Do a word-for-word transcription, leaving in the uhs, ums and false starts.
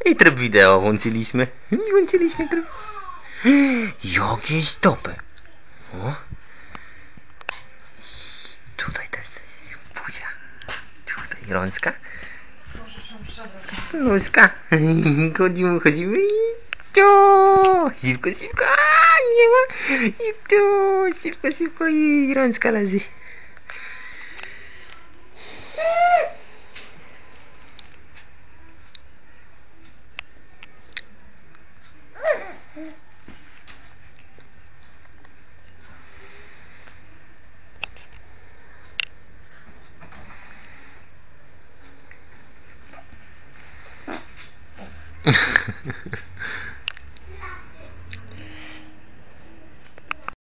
I tryb wideo włączyliśmy. Włączyliśmy tryb. Jakieś topy. O. Tutaj też buzia. Tutaj rączka. Nóżka. Chodzimy, chodzimy i to. Szybko, szybko. A, nie ma. I to. Szybko, szybko i rączka leży.